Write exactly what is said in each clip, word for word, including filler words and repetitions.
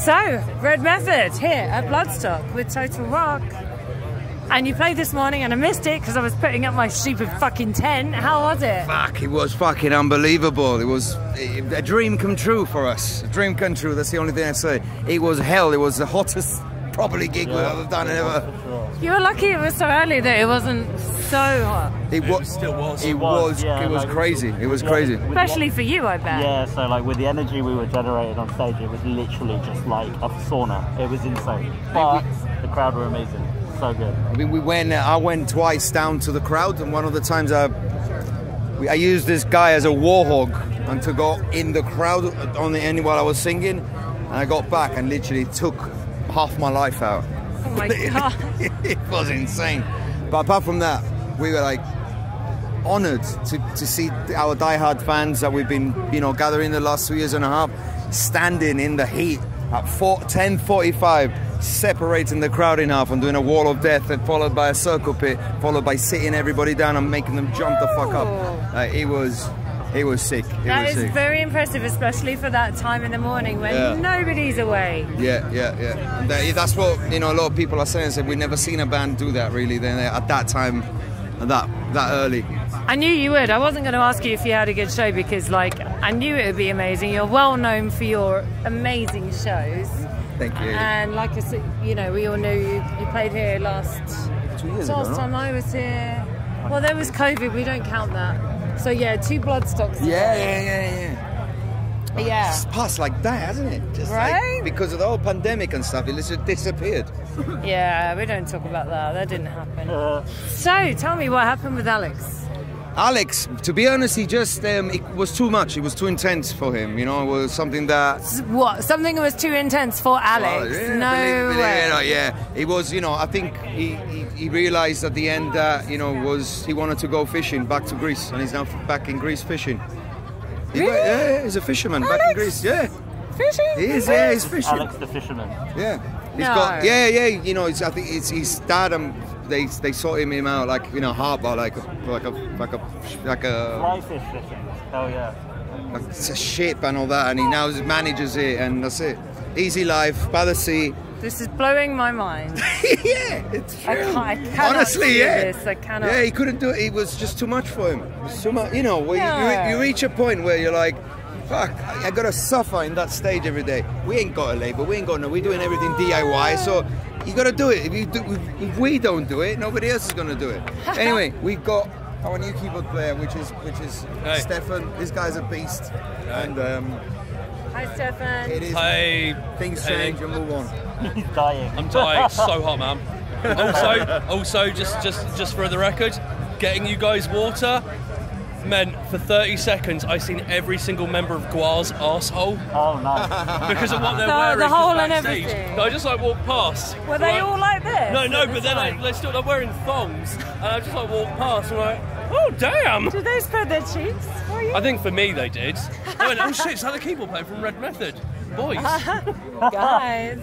So, Red Method here at Bloodstock with Totalrock. And you played this morning and I missed it because I was putting up my stupid fucking tent. How was it? Fuck, it was fucking unbelievable. It was a dream come true for us. A dream come true, that's the only thing I say. It was hell, it was the hottest probably gig yeah, we've ever done ever. Sure. You were lucky it was so early that it wasn't so hot. It, it was, still was. It was, yeah, it was like, crazy. It was yeah, crazy. Especially for you, I bet. Yeah, so like with the energy we were generating on stage, it was literally just like a sauna. It was insane. But the crowd were amazing. So good. I mean, we went, I went twice down to the crowd, and one of the times I, I used this guy as a war hog and to go in the crowd on the end while I was singing, and I got back and literally took half my life out. Oh my god. It was insane. But apart from that, we were like honoured to, to see our diehard fans that we've been, you know, gathering the last two years and a half, standing in the heat at ten forty-five, separating the crowd in half and doing a wall of death, and followed by a circle pit, followed by sitting everybody down and making them jump the fuck up. Uh, it was, it was sick. It that was is sick. very impressive, especially for that time in the morning when yeah. nobody's away. Yeah, yeah, yeah. And that, that's what, you know, a lot of people are saying. Said we've never seen a band do that really. Then at that time, that that early. I knew you would. I wasn't going to ask you if you had a good show because, like, I knew it would be amazing. You're well known for your amazing shows. Thank you. And like I said, you know, we all knew you, you played here last two years last ago, time no? I was here. Well, there was COVID. We don't count that. So yeah, two Bloodstocks. Yeah, yeah, yeah, yeah. Yeah. It's passed like that, hasn't it? Just right? Like, because of the whole pandemic and stuff, it just disappeared. Yeah, we don't talk about that. That didn't happen. Uh. So, tell me what happened with Alex. Alex, to be honest, he just, um, it was too much. It was too intense for him, you know. It was something that... What? Something that was too intense for Alex? Well, yeah, no believe, believe, way. You know, yeah, it was, you know, I think he, he, he realised at the end that, you know, was he wanted to go fishing back to Greece, and he's now back in Greece fishing. He Really? went, yeah, he's a fisherman Alex? back in Greece, yeah. Fishing? He is, yeah, he's fishing. Alex the fisherman. Yeah. He's No. got, yeah, yeah, you know, it's, I think it's his dad and they they sorted him out like, you know, harbour, like a, like a, like a, like a, Fly fish fishing. Oh yeah. like it's a ship and all that, and he now manages it, and that's it. Easy life, by the sea. This is blowing my mind. Yeah, it's true. I can't, I cannot Honestly, do yeah. this. I cannot. Yeah, he couldn't do it. It was just too much for him. It was too much, you know, where Yeah. you, you, you reach a point where you're like, fuck, I, I gotta suffer in that stage every day. We ain't got a label, we ain't got no, we're doing everything D I Y, so you gotta do it. If, you do, if we don't do it, nobody else is gonna do it. Anyway, we've got our new keyboard player, which is which is Hey. Stefan. This guy's a beast. And um, Hi, Stefan. it is, Hey, things hey. change and move on. He's dying. I'm dying so hot, man. Also, also, just, just, just for the record, getting you guys water meant for thirty seconds I seen every single member of Guar's arsehole Oh nice. because of what they're The- wearing. the hole and backstage. everything. No, I just like walked past. Were they Like- all like this? No, no, at the but then I, time? they're still they're wearing thongs, and I just like walked past and I'm like, oh damn. Did they spread their cheeks for you? I think for me they did. I went, oh shit, it's that the keyboard player from Red Method, boys. Guys.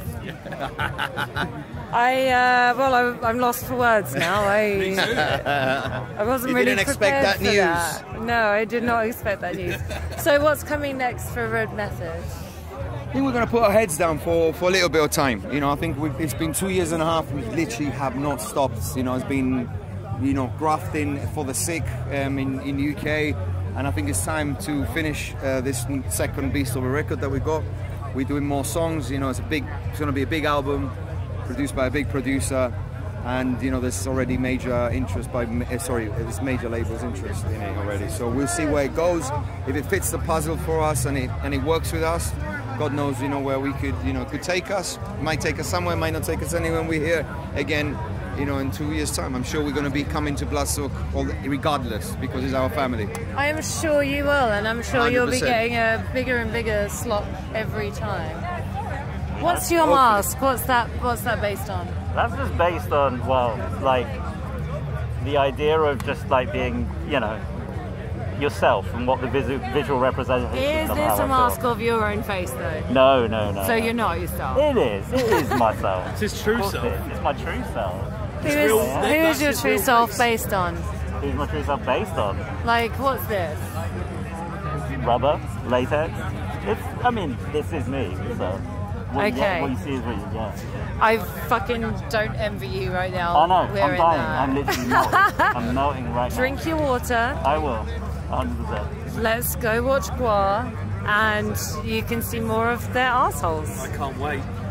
I, uh, well, I, I'm lost for words now. I, I wasn't You really didn't expect prepared that for news. that. No, I did not expect that news. So what's coming next for Red Method? I think we're going to put our heads down for, for a little bit of time. You know, I think we've, it's been two years and a half. We literally have not stopped. You know, it's been, you know, grafting for the sick um, in, in the U K. And I think it's time to finish uh, this second beast of a record that we got. We're doing more songs. You know, it's a big, it's going to be a big album produced by a big producer. And, you know, there's already major interest by, uh, sorry, there's major labels interest in it already. So we'll see where it goes. If it fits the puzzle for us and it, and it works with us, God knows, you know, where we could, you know, could take us. Might take us somewhere, might not take us anywhere. When we're here again, you know, in two years' time, I'm sure we're going to be coming to Bloodstock regardless, because it's our family. I am sure you will, and I'm sure one hundred percent. you'll be getting a bigger and bigger slot every time. What's your Hopefully. mask? What's that? What's that based on? That's just based on, well, like the idea of just like being, you know, yourself and what the visu visual representation Is of this how a I mask feel. of your own face, though? No, no, no. So no. you're not yourself? It is. It is myself. It's his true Of course self. It is. It's my true self. Who is, real- who that's is your his true real self face. based on? Who's my true self based on? Like, what's this? Rubber, latex. It's. I mean, this is me. So. What, you Okay. get, what you see is what you get. I fucking don't envy you right now. I know, We're I'm in dying. there. I'm literally melting. I'm melting right Drink now. your water. I will, one hundred percent. Let's go watch Gua, and you can see more of their assholes. I can't wait.